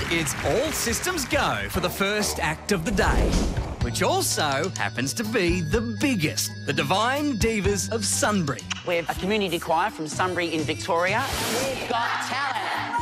It's all systems go for the first act of the day, which also happens to be the biggest, the Divine Divas of Sunbury. We're a community choir from Sunbury in Victoria. We've got talent.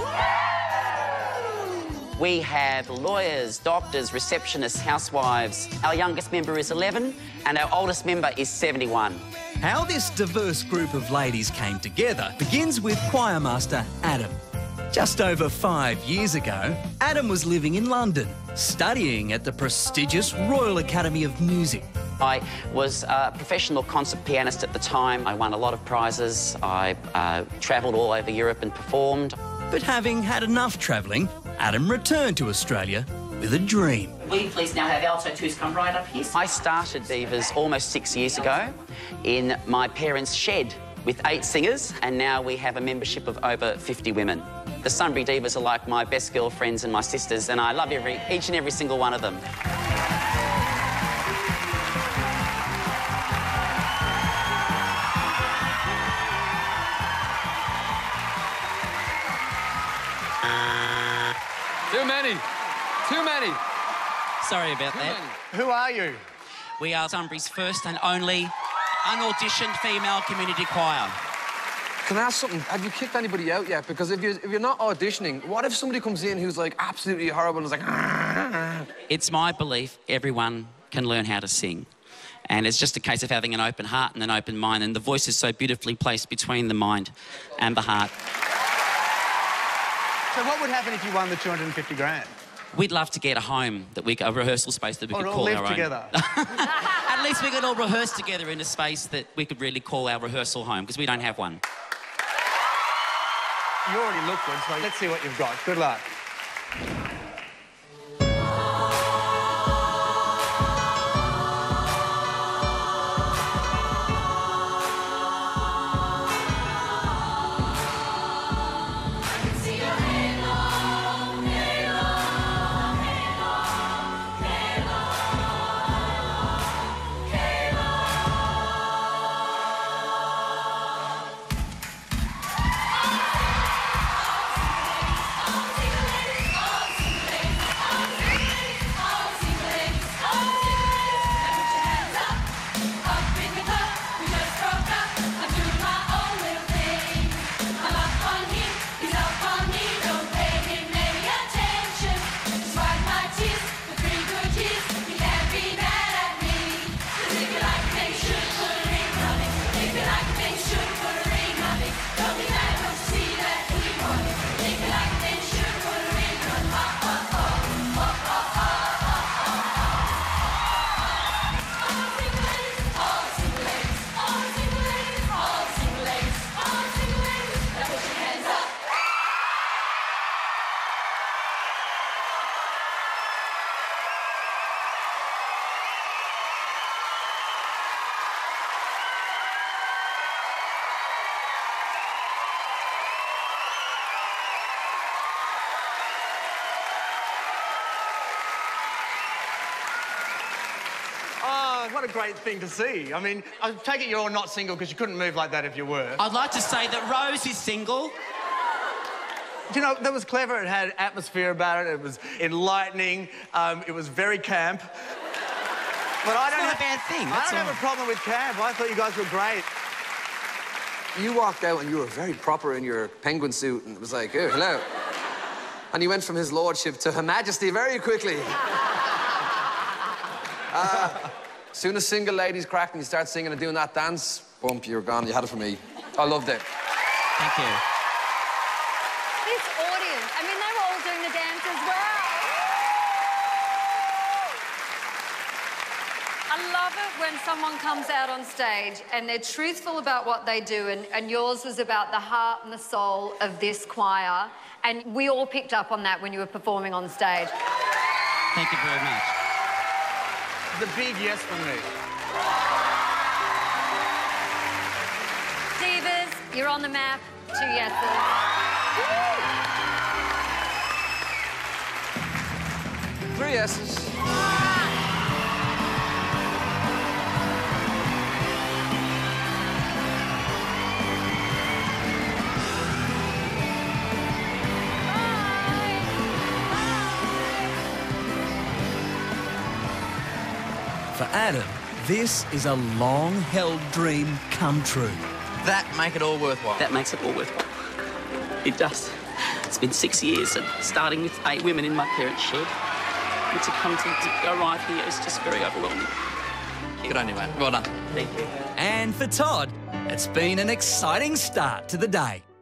We have lawyers, doctors, receptionists, housewives. Our youngest member is 11 and our oldest member is 71. How this diverse group of ladies came together begins with choirmaster Adam. Just over 5 years ago, Adam was living in London, studying at the prestigious Royal Academy of Music. I was a professional concert pianist at the time. I won a lot of prizes. I travelled all over Europe and performed. But having had enough travelling, Adam returned to Australia with a dream. Will you please now have alto twos come right up here? I started Divas almost 6 years ago in my parents' shed with 8 singers, and now we have a membership of over 50 women. The Sunbury Divas are like my best girlfriends and my sisters, and I love each and every single one of them. Too many. Too many. Sorry about that. Who are you? We are Sunbury's first and only unauditioned female community choir. Can I ask something? Have you kicked anybody out yet? Because if you're not auditioning, what if somebody comes in who's, like, absolutely horrible and is like... It's my belief everyone can learn how to sing. And it's just a case of having an open heart and an open mind, and the voice is so beautifully placed between the mind and the heart. So what would happen if you won the 250 grand? We'd love to get a home, a rehearsal space that we could call our own. Or all live together. At least we could all rehearse together in a space that we could really call our rehearsal home, because we don't have one. You already look good, so let's see what you've got. Good luck. Oh, what a great thing to see. I mean, I take it you're all not single because you couldn't move like that if you were. I'd like to say that Rose is single. Do you know, that was clever. It had atmosphere about it. It was enlightening. It was very camp. But I don't not a bad thing. I don't have a problem with camp. I thought you guys were great. You walked out and you were very proper in your penguin suit, and it was like, oh, hello. And you went from His Lordship to Her Majesty very quickly. Soon as single ladies crack and you start singing and doing that dance, bump, you're gone. You had it for me. I loved it. Thank you. This audience, I mean, they were all doing the dance as well. I love it when someone comes out on stage and they're truthful about what they do, and yours was about the heart and the soul of this choir, and we all picked up on that when you were performing on stage. Thank you very much. The big yes from me. Divas, you're on the map. 2 yeses. Woo! 3 yeses. Bye. For Adam, this is a long-held dream come true. That make it all worthwhile. That makes it all worthwhile. It does. It's been 6 years, and starting with 8 women in my parents' shed, and to come to go right here is just very overwhelming. Good on you, mate. Well done. Thank you. And for Todd, it's been an exciting start to the day.